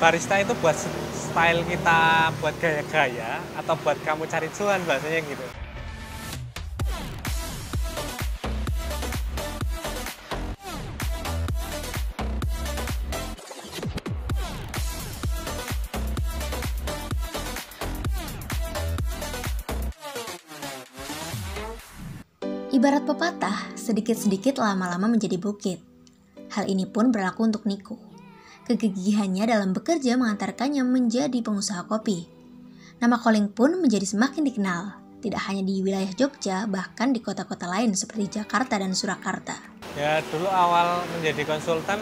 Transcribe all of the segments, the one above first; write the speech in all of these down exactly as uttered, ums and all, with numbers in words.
barista itu buat style kita, buat gaya-gaya, atau buat kamu cari cuan bahasanya gitu. Ibarat pepatah, sedikit-sedikit lama-lama menjadi bukit. Hal ini pun berlaku untuk Niko. Kegigihannya dalam bekerja mengantarkannya menjadi pengusaha kopi. Nama Koling pun menjadi semakin dikenal, tidak hanya di wilayah Jogja, bahkan di kota-kota lain seperti Jakarta dan Surakarta. Ya dulu awal menjadi konsultan,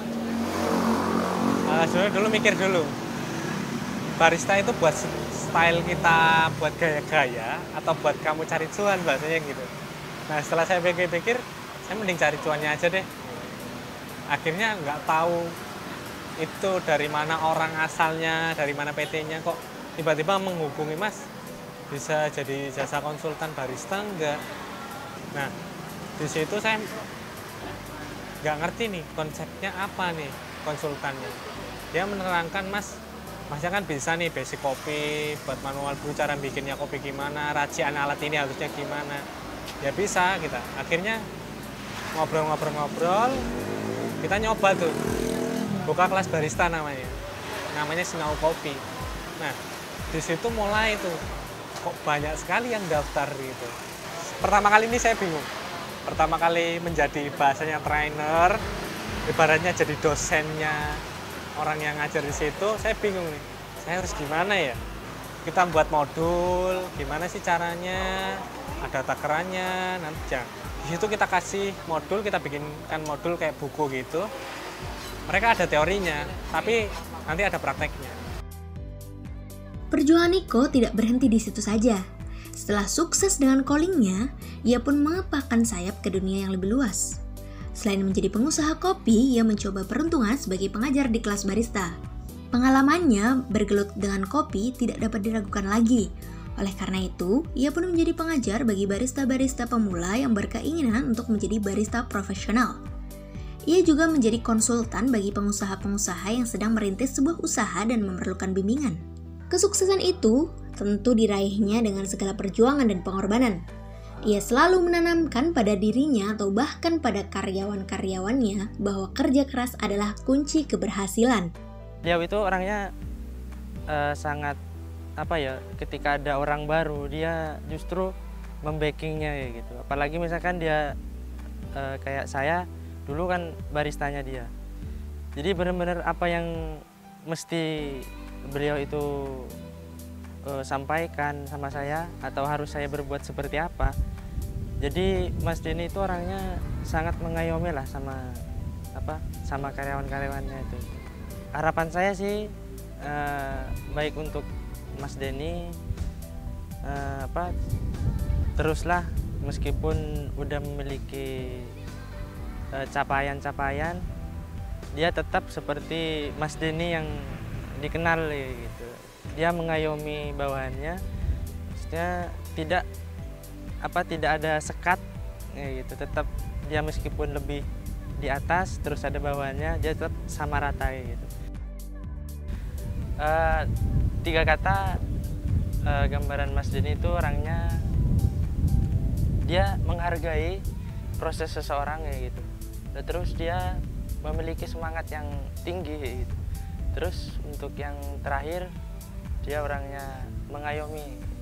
uh, sebenarnya dulu mikir dulu, barista itu buat style kita, buat gaya-gaya, atau buat kamu cari cuan bahasanya gitu. Nah setelah saya pikir-pikir, saya mending cari cuannya aja deh. Akhirnya nggak tahu itu dari mana orang asalnya, dari mana P T-nya kok tiba-tiba menghubungi Mas, bisa jadi jasa konsultan barista enggak. Nah di situ saya nggak ngerti nih konsepnya apa nih konsultannya. Dia menerangkan Mas, Masnya kan bisa nih basic kopi, buat manual brew cara bikinnya kopi gimana, racian alat ini harusnya gimana. Ya bisa kita. Akhirnya ngobrol-ngobrol-ngobrol, kita nyoba tuh buka kelas barista namanya. Namanya Sinau Kopi. Nah, di situ mulai tuh kok banyak sekali yang daftar gitu. Pertama kali ini saya bingung. Pertama kali menjadi bahasanya trainer, ibaratnya jadi dosennya orang yang ngajar di situ, saya bingung nih. Saya harus gimana ya? Kita buat modul, gimana sih caranya? Ada takerannya, nanti ya. Di situ kita kasih modul, kita bikinkan modul kayak buku gitu. Mereka ada teorinya, tapi nanti ada prakteknya. Perjuangan Niko tidak berhenti di situ saja. Setelah sukses dengan callingnya, ia pun mengepakkan sayap ke dunia yang lebih luas. Selain menjadi pengusaha kopi, ia mencoba peruntungan sebagai pengajar di kelas barista. Pengalamannya bergelut dengan kopi tidak dapat diragukan lagi. Oleh karena itu, ia pun menjadi pengajar bagi barista-barista pemula yang berkeinginan untuk menjadi barista profesional. Ia juga menjadi konsultan bagi pengusaha-pengusaha yang sedang merintis sebuah usaha dan memerlukan bimbingan. Kesuksesan itu tentu diraihnya dengan segala perjuangan dan pengorbanan. Ia selalu menanamkan pada dirinya atau bahkan pada karyawan-karyawannya bahwa kerja keras adalah kunci keberhasilan. Dia itu orangnya uh, sangat apa ya, ketika ada orang baru dia justru membackingnya ya gitu. Apalagi misalkan dia uh, kayak saya dulu kan baristanya dia. Jadi benar-benar apa yang mesti beliau itu uh, sampaikan sama saya atau harus saya berbuat seperti apa. Jadi Mas Denny itu orangnya sangat mengayomi lah sama apa sama karyawan-karyawannya itu. Harapan saya sih uh, baik untuk Mas Denny uh, apa teruslah meskipun udah memiliki uh, capaian-capaian, dia tetap seperti Mas Denny yang dikenal ya, gitu. Dia mengayomi bawahannya, maksudnya tidak apa tidak ada sekat ya, gitu. Tetap dia meskipun lebih di atas terus ada bawahannya, dia tetap sama rata ya, gitu. Uh, Tiga kata uh, gambaran Mas Denny itu orangnya dia menghargai proses seseorang ya gitu. Dan terus dia memiliki semangat yang tinggi ya, gitu. Terus untuk yang terakhir dia orangnya mengayomi.